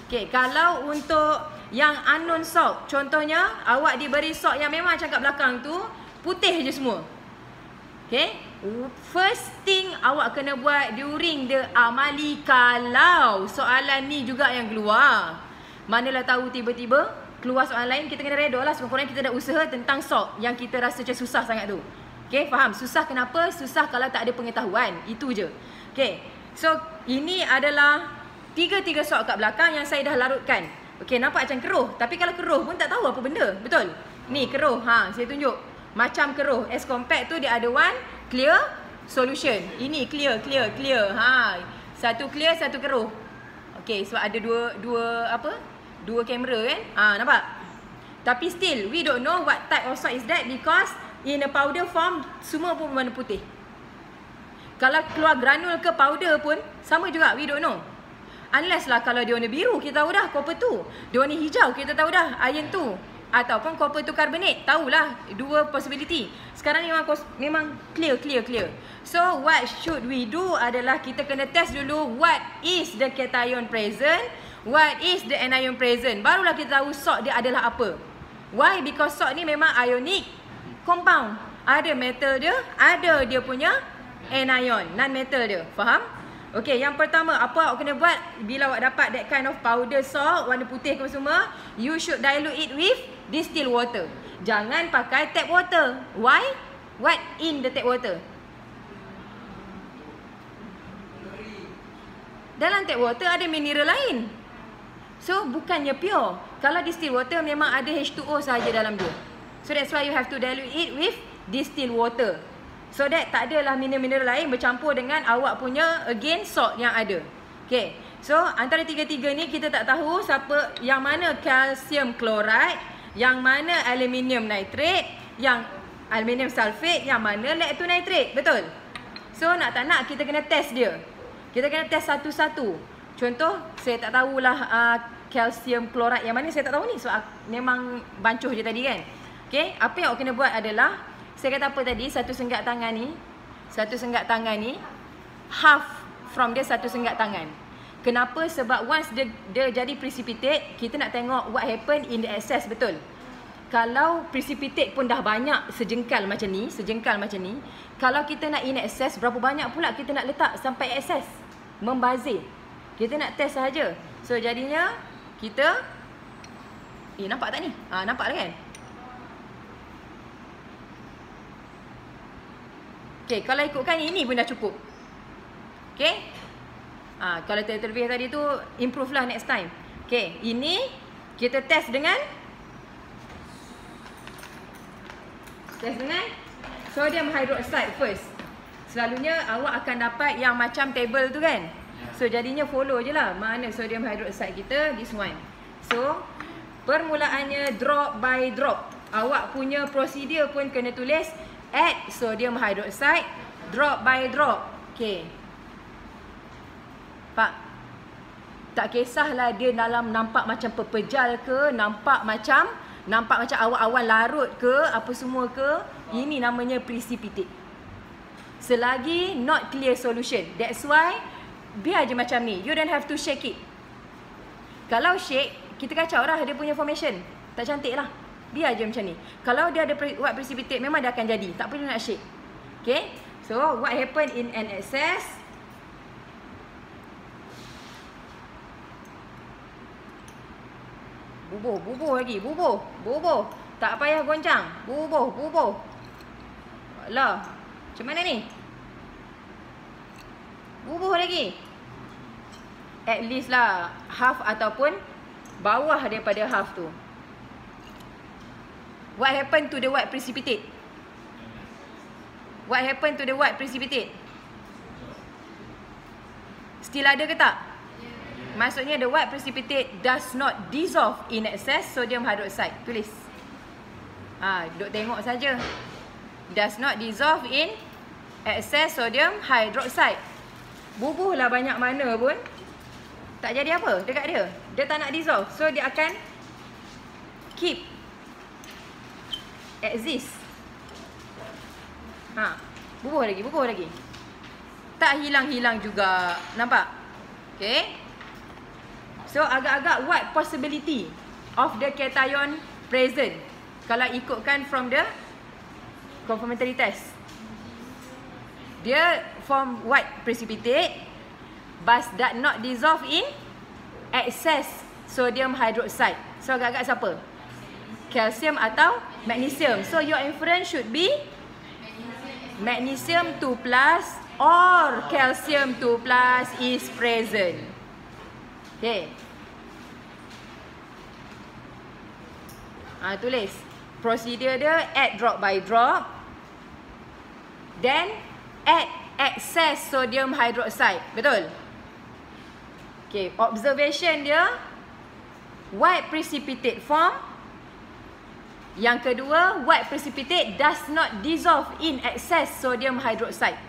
Okay, kalau untuk yang unknown salt, contohnya awak diberi salt yang memang macam kat belakang tu, putih je semua. Okay, first thing awak kena buat during the amali, kalau soalan ni juga yang keluar. Manalah tahu tiba-tiba keluar soalan lain, kita kena reda lah. Sekurang-kurangnya kita dah usaha tentang salt yang kita rasa macam susah sangat tu. Okay, faham? Susah kenapa? Susah kalau tak ada pengetahuan. Itu je. Okay, so ini adalah tiga salt kat belakang yang saya dah larutkan. Okay, nampak macam keruh. Tapi kalau keruh pun tak tahu apa benda. Betul? Ni keruh. Saya tunjuk. Macam keruh. As compared tu dia ada one clear solution. Ini clear. Satu clear, satu keruh. Okay, sebab ada dua kamera kan. Nampak? Tapi still, we don't know what type of salt is that, because in a powder form, semua pun warna putih. Kalau keluar granul ke powder pun, sama juga, we don't know. Unless lah kalau dia warna biru, kita tahu dah copper tu. Dia warna hijau, kita tahu dah iron tu. Ataupun copper tu carbonate, tahulah, dua possibility. Sekarang ni memang clear. So what should we do adalah kita kena test dulu what is the cation present, what is the anion present. Barulah kita tahu salt dia adalah apa. Why? Because salt ni memang ionic compound. Ada metal dia, ada dia punya anion, non-metal dia. Faham? Okay, yang pertama, apa awak kena buat bila awak dapat that kind of powder salt, warna putih ke semua, you should dilute it with distilled water. Jangan pakai tap water. Why? What in the tap water? Dalam tap water ada mineral lain. So, bukannya pure. Kalau distilled water memang ada H2O sahaja dalam dia. So, that's why you have to dilute it with distilled water. So that tak adalah mineral-mineral lain bercampur dengan awak punya again salt yang ada. Okay. So antara tiga-tiga ni kita tak tahu siapa yang mana calcium chloride, yang mana aluminium nitrate, yang aluminium sulfate, yang mana lactonitrate. Betul? So nak tak nak kita kena test dia. Kita kena test satu-satu. Contoh, saya tak tahulah calcium chloride yang mana, saya tak tahu ni. So memang bancuh je tadi kan. Okay. Apa yang awak kena buat adalah, saya kata apa tadi, satu senggak tangan ni, half from dia satu senggak tangan. Kenapa? Sebab once dia jadi precipitate, kita nak tengok what happen in the excess, betul? Kalau precipitate pun dah banyak sejengkal macam ni, kalau kita nak in excess, berapa banyak pula kita nak letak sampai excess? Membazir. Kita nak test sahaja. So jadinya, kita, nampak tak ni? Nampak lah kan? Okay, kalau ikutkan ini pun dah cukup. Okay. Kalau terlebih tadi tu, improve lah next time. Okay, ini kita test dengan sodium hydroxide first. Selalunya awak akan dapat yang macam table tu kan. So jadinya follow je lah mana sodium hydroxide kita, this one. So permulaannya drop by drop. Awak punya prosedur pun kena tulis add sodium hydroxide drop by drop. Okay. Pak, tak kisahlah dia dalam nampak macam pepejal ke, nampak macam awan-awan larut ke, apa semua ke, ini namanya precipitate. Selagi not clear solution. That's why biar je macam ni. You don't have to shake it. Kalau shake, kita kacau lah dia punya formation. Tak cantik lah. Biar je macam ni. Kalau dia ada buat precipitate, memang dia akan jadi. Tak perlu nak shake. Okay. So, what happen in an excess? Bubuh lagi. Bubuh. Tak payah goncang. Bubuh. Alah. Macam mana ni? Bubuh lagi. At least lah half ataupun bawah daripada half tu. What happened to the white precipitate? Still ada ke tak? Maksudnya the white precipitate does not dissolve in excess sodium hydroxide. Tulis. Duk tengok saja. Does not dissolve in excess sodium hydroxide. Bubuhlah banyak mana pun, tak jadi apa dekat dia. Dia tak nak dissolve. So dia akan keep exist. Bubuh lagi. Tak hilang-hilang juga. Nampak? Okay. So agak-agak what possibility of the cation present kalau ikutkan from the confirmatory test? Dia form white precipitate but does not dissolve in excess sodium hydroxide. So agak-agak siapa? Calcium atau magnesium. So your inference should be magnesium 2+ or calcium 2+ is present. Okay. Tulis. Procedure dia add drop by drop. Then add excess sodium hydroxide. Betul? Okay. Observation dia white precipitate form. Yang kedua, white precipitate does not dissolve in excess sodium hydroxide.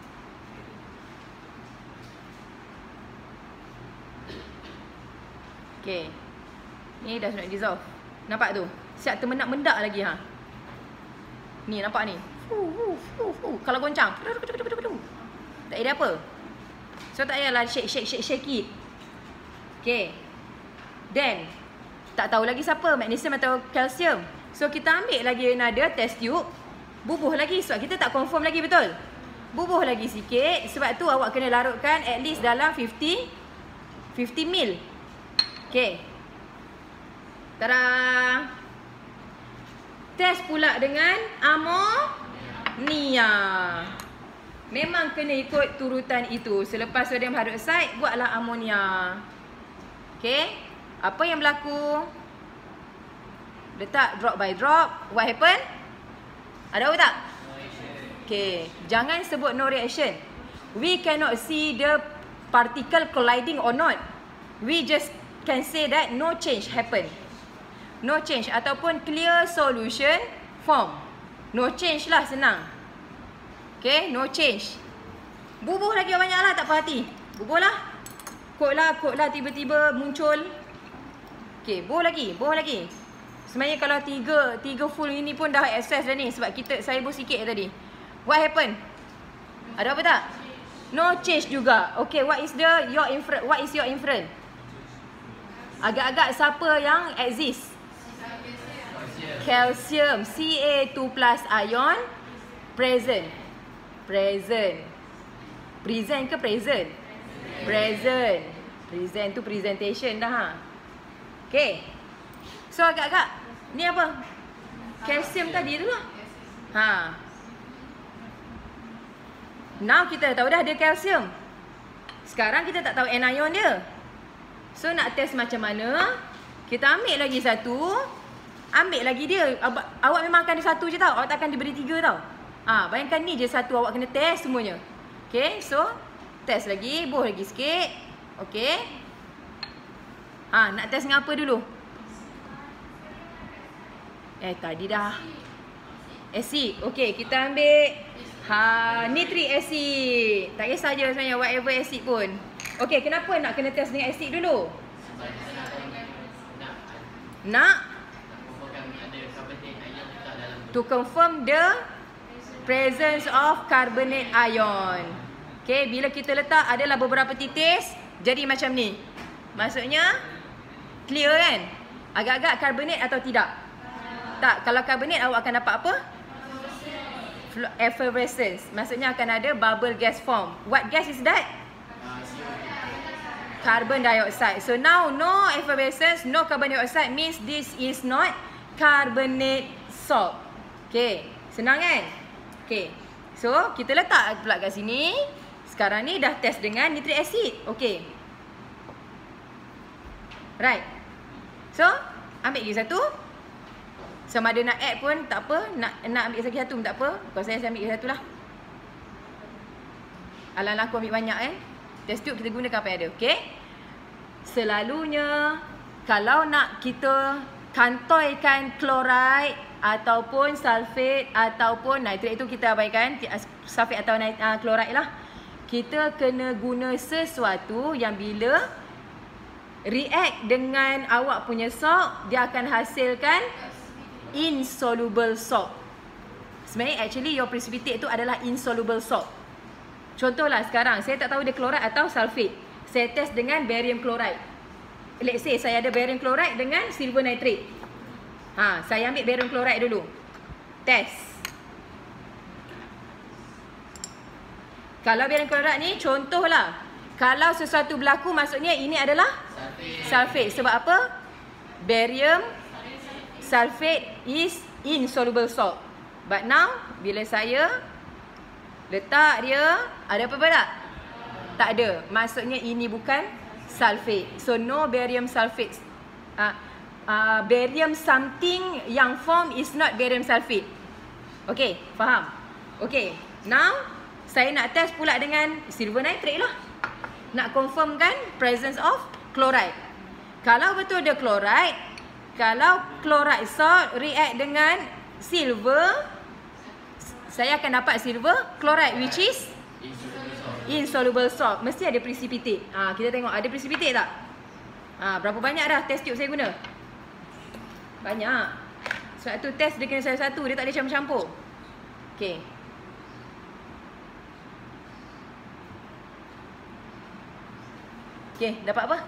Okay. Ni does not dissolve. Nampak tu? Siap termendak-mendak lagi ha. Ni nampak ni. Kalau goncang. Tak ada apa. So tak payahlah shake it. Okay. Then tak tahu lagi siapa, magnesium atau calcium. So kita ambil lagi another test tube. Bubuh lagi sebab kita tak confirm lagi, betul? Bubuh lagi sikit. Sebab tu awak kena larutkan at least dalam 50 ml. Okay. Tada. Test pula dengan amonia. Memang kena ikut turutan itu. Selepas sodium hydroxide, buatlah amonia. Okay. Apa yang berlaku? Letak drop by drop. What happen? Ada apa tak? Okay. Jangan sebut no reaction. We cannot see the particle colliding or not. We just can say that no change happen. No change ataupun clear solution form. No change lah, senang. Okay, no change. Bubuh lagi banyak lah, tak puas hati. Bubuh lah. Kod lah tiba-tiba muncul. Okay, bubuh lagi. Sebenarnya kalau tiga full ini pun dah excess dah ni. Sebab saya buh sikit tadi. What happen? Ada apa tak? No change juga. Okay, what is your inference? Agak-agak siapa yang exist? Calcium, Ca2+ ion present. Present ke present? Present. Present tu presentation dah ha. Okay. So agak-agak ni apa? Calcium tadi tu lah. Ha. Now kita tahu dah ada calcium. Sekarang kita tak tahu anion dia. So nak test macam mana? Kita ambil lagi satu. Ambil lagi dia. Awak memang akan ada satu je tau. Awak tak akan diberi 3 tau. Bayangkan ni je satu. Awak kena test semuanya. Okay. So test lagi. Buh lagi sikit. Okay. Nak test dengan apa dulu? Tadi dah acid. Okay. Kita ambil nitric acid. Tak kisah je sebenarnya. Whatever acid pun. Okay. Kenapa nak kena test dengan acid dulu? Nak to confirm the presence of carbonate ion. Okay, bila kita letak adalah beberapa titis, jadi macam ni. Maksudnya clear kan? Agak-agak carbonate atau tidak? Tak, kalau carbonate awak akan dapat apa? Effervescence. Maksudnya akan ada bubble gas form. What gas is that? Carbon dioxide. So now no effervescence, no carbon dioxide means this is not carbonate salt. Okay, senang kan? Okay, so kita letak pula kat sini. Sekarang ni dah test dengan nitric acid. Okay, right. So ambil lagi satu. Sama ada nak add pun tak apa. Nak ambil lagi satu pun tak apa. Kalau saya ambil lagi satu lah. Alang-alang aku ambil banyak kan. Test tube kita gunakan apa yang ada. Okay. Selalunya kalau nak kita kantoikan chloride ataupun sulfate ataupun nitrate, itu kita abaikan sulfate atau chloride lah. Kita kena guna sesuatu yang bila react dengan awak punya salt, dia akan hasilkan insoluble salt. Sebenarnya actually your precipitate itu adalah insoluble salt. Contohlah sekarang saya tak tahu dia chloride atau sulfate. Saya test dengan barium chloride. let's say saya ada barium chloride dengan silver nitrate. Saya ambil barium chloride dulu. Test. Kalau barium chloride ni contohlah. Kalau sesuatu berlaku maksudnya ini adalah sulfate. Sebab apa? Barium sulfate is insoluble salt. But now bila saya letak dia, ada apa tak? Tak ada. Maksudnya ini bukan sulfate. So no barium sulfate. Barium something yang form is not barium sulfate. Okay, faham? Okay, now saya nak test pula dengan silver nitrate lah. Nak confirmkan presence of chloride. Kalau betul dia chloride, kalau chloride salt react dengan silver, saya akan dapat silver chloride which is insoluble salt. Mesti ada precipitate. Kita tengok ada precipitate tak? Berapa banyak dah test tube saya guna? Banyak. Sebab tu test dia kena satu-satu, dia tak boleh campur-campur. Okay. Okay, dapat apa?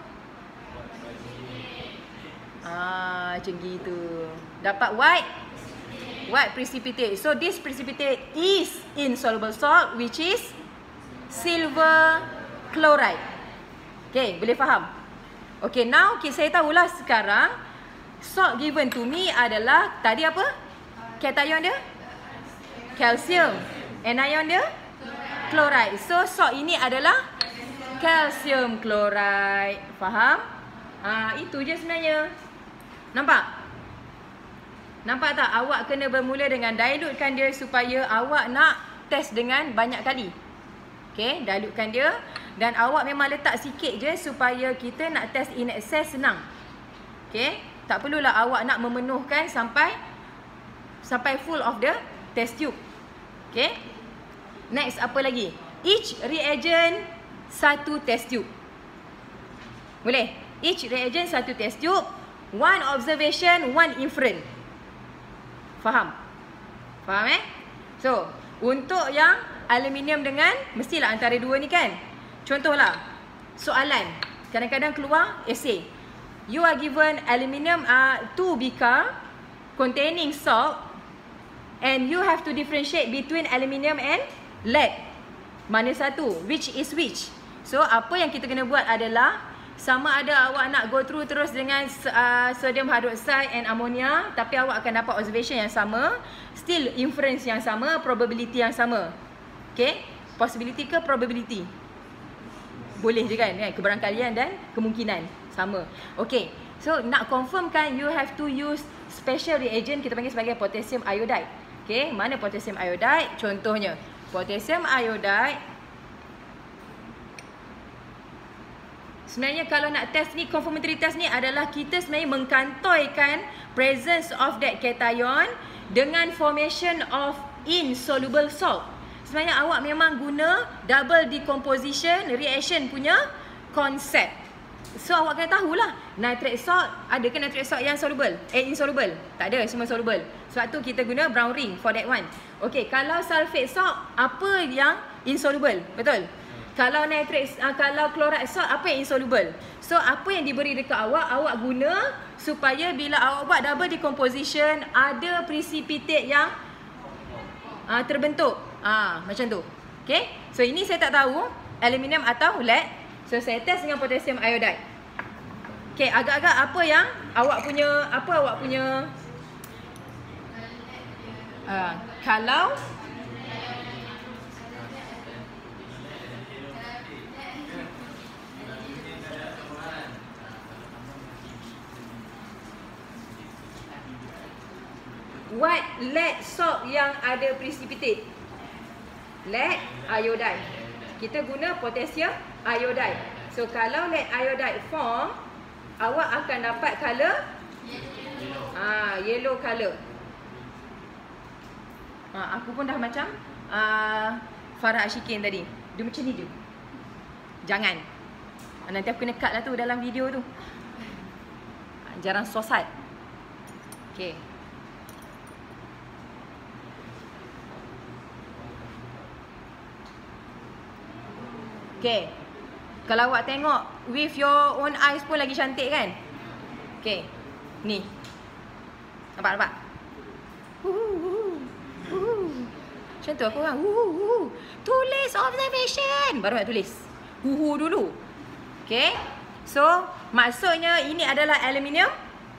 Macam gitu. Dapat white precipitate. So this precipitate is insoluble salt which is silver chloride. Okay, boleh faham? Okay, now saya tahulah sekarang salt given to me adalah tadi apa? Cation dia? Calcium. Anion dia? Chloride. So salt ini adalah calcium chloride. Faham? Itu je sebenarnya. Nampak? Nampak tak? Awak kena bermula dengan dilutekan dia supaya awak nak test dengan banyak kali. Okay, dilutekan dia. Dan awak memang letak sikit je supaya kita nak test in excess senang. Okay, tak perlulah awak nak memenuhkan sampai full of the test tube. Okay. Next, apa lagi? Each reagent satu test tube. Boleh? Each reagent satu test tube. One observation, one inference. Faham? Faham So, untuk yang aluminium dengan, mestilah antara dua ni kan. Contohlah, soalan. Kadang-kadang keluar essay. You are given aluminium 2 beaker containing salt and you have to differentiate between aluminium and lead. Mana satu? Which is which? So, apa yang kita kena buat adalah sama ada awak nak go through terus dengan sodium hydroxide and ammonia, tapi awak akan dapat observation yang sama, still inference yang sama, probability yang sama. Okay? Possibility ke probability? Boleh je kan? Kebarangkalian dan kemungkinan sama. Okay. So, nak confirmkan you have to use special reagent, kita panggil sebagai potassium iodide. Okay? Mana potassium iodide? Contohnya, potassium iodide. Sebenarnya kalau nak test ni, confirmatory test ni adalah kita sebenarnya mengkantoikan presence of that cation dengan formation of insoluble salt. Sebenarnya awak memang guna double decomposition reaction punya konsep. So awak kena tahulah nitrate salt, ada ke nitrate salt yang soluble? Insoluble? Tak ada, semua soluble. Sebab tu kita guna brown ring for that one. Okay, kalau sulfate salt, apa yang insoluble? Betul? Kalau nitrate, kalau chloride salt, apa yang insoluble? So apa yang diberi dekat awak, awak guna supaya bila awak buat double decomposition, ada precipitate yang terbentuk. Macam tu. Okay. So ini saya tak tahu aluminium atau lead. So saya test dengan potassium iodide. Okay, agak-agak apa yang awak punya kalau what lead salt yang ada precipitate? Lead iodide. Kita guna potassium iodide. So kalau lead iodide form, awak akan dapat color yellow color. Aku pun dah macam Farah Ashikin tadi. Dia macam ni je. Jangan. Nanti aku kena cut lah tu dalam video tu. Jarang sosat. Okay. Okay. Kalau awak tengok with your own eyes pun lagi cantik kan? Okay. Ni. Nampak? Macam tu aku orang. Tulis observation. Baru nak tulis. Dulu. Okay. So, maksudnya ini adalah aluminium.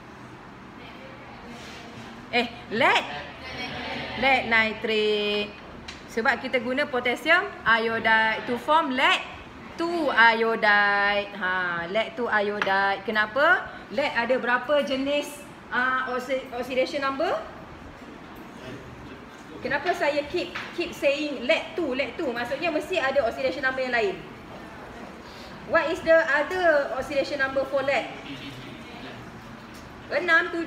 Lead nitrate. Sebab kita guna potassium iodide to form lead 2 iodide. Lead 2 iodide. Kenapa? Lead ada berapa jenis oxidation number? Kenapa saya keep saying lead 2? Maksudnya mesti ada oxidation number yang lain. What is the other oxidation number for lead? 6, 7, 8,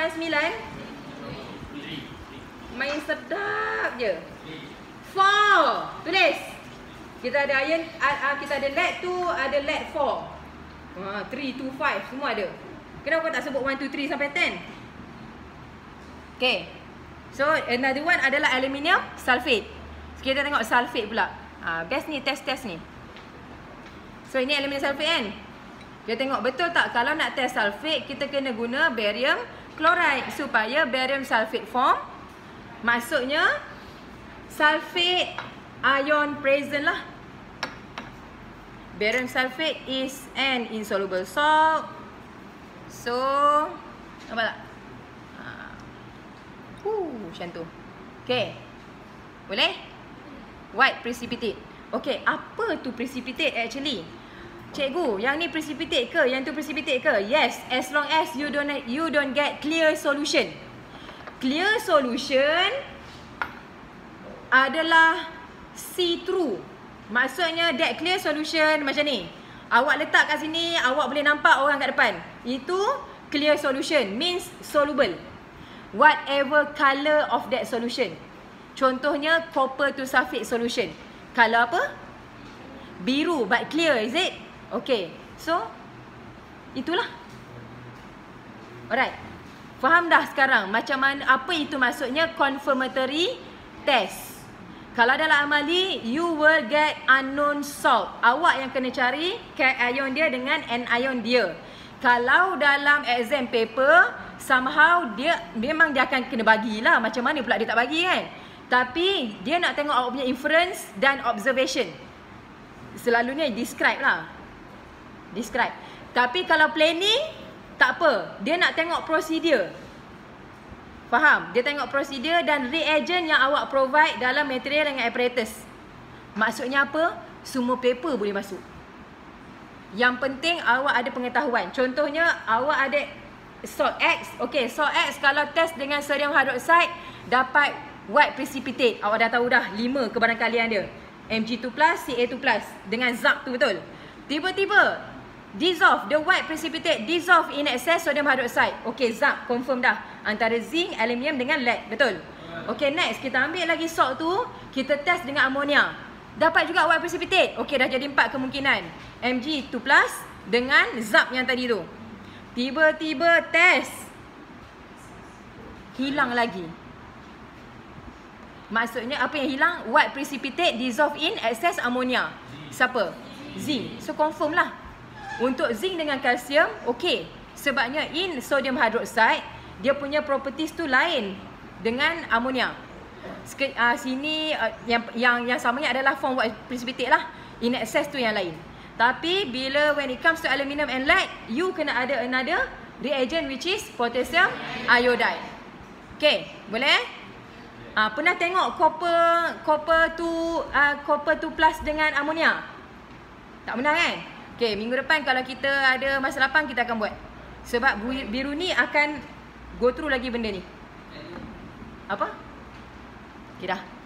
9. Main sedap je. 4. Tulis. Kita ada iron, kita ada lead 2, ada lead 4. 3, 2, 5 semua ada. Kenapa kau tak sebut 1, 2, 3 sampai 10? Okay. So another one adalah aluminium sulfate. Kita tengok sulfate pula. Best ni test ni. So ini aluminium sulfate kan. Kita tengok betul tak kalau nak test sulfate kita kena guna barium chloride supaya barium sulfate form. Maksudnya sulfate ion present lah. Barium sulfate is an insoluble salt. So nampak tak? Macam tu. Okay. Boleh? White precipitate. Okay, apa tu precipitate actually? Cikgu, yang ni precipitate ke? Yang tu precipitate ke? Yes, as long as you don't get clear solution. Clear solution adalah see-through. Maksudnya that clear solution macam ni. Awak letak kat sini, awak boleh nampak orang kat depan. Itu clear solution, means soluble. Whatever colour of that solution. Contohnya copper to sulfate solution. Colour apa? Biru but clear, is it? Okay. So itulah. Alright. Faham dah sekarang macam mana, apa itu maksudnya confirmatory test. Kalau dalam amali, you will get unknown salt. Awak yang kena cari cation dia dengan anion dia. Kalau dalam exam paper, somehow dia memang dia akan kena bagilah. Macam mana pula dia tak bagi kan? Tapi dia nak tengok awak punya inference dan observation. Selalunya describe lah. Describe. Tapi kalau planning, tak apa. Dia nak tengok prosedur. Faham? Dia tengok prosedur dan reagent yang awak provide dalam material dengan apparatus. Maksudnya apa? Semua paper boleh masuk. Yang penting awak ada pengetahuan. Contohnya awak ada salt X. Okay, salt X kalau test dengan sodium hydroxide dapat white precipitate. Awak dah tahu dah 5 kebarangkalian dia. Mg2+, Ca2+. Dengan zap tu betul. Tiba-tiba dissolve, the white precipitate dissolve in excess sodium hydroxide. Okay, zap, confirm dah. Antara zinc, aluminium dengan lead. Betul. Okay, next kita ambil lagi salt tu, kita test dengan ammonia. Dapat juga white precipitate. Okay, dah jadi 4 kemungkinan. Mg2+ dengan zap yang tadi tu. Tiba-tiba test, hilang lagi. Maksudnya apa yang hilang? White precipitate dissolve in excess ammonia. Siapa? Zinc. So confirm lah. Untuk zinc dengan kalsium, okay. Sebabnya in sodium hydroxide, dia punya properties tu lain dengan ammonia. Sini yang samanya adalah form white precipitate lah. In excess tu yang lain. Tapi bila when it comes to aluminium and lead, you kena ada another reagent which is potassium iodide. Okay, boleh? Pernah tengok copper tu plus dengan ammonia? Tak pernah kan? Okay, minggu depan kalau kita ada masa lapang kita akan buat. Sebab biru ni akan go through lagi benda ni. Apa? Okay dah.